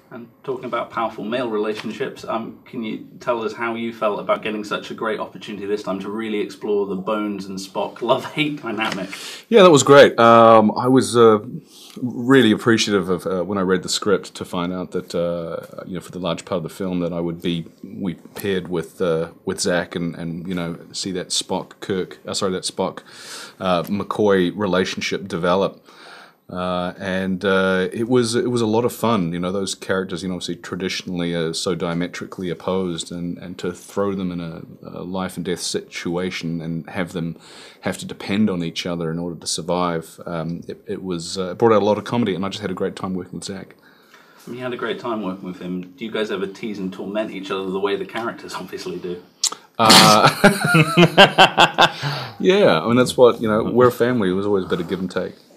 And talking about powerful male relationships, can you tell us how you felt about getting such a great opportunity this time to really explore the Bones and Spock love-hate dynamic? Yeah, that was great. I was really appreciative of when I read the script to find out that for the large part of the film that we paired with Zach and see that Spock McCoy relationship develop. It was a lot of fun. Those characters, obviously traditionally are so diametrically opposed, and to throw them in a life and death situation and have them have to depend on each other in order to survive. It brought out a lot of comedy, and I just had a great time working with Zach. You had a great time working with him. Do you guys ever tease and torment each other the way the characters obviously do? Yeah, I mean that's what we're a family. It was always a bit of give and take.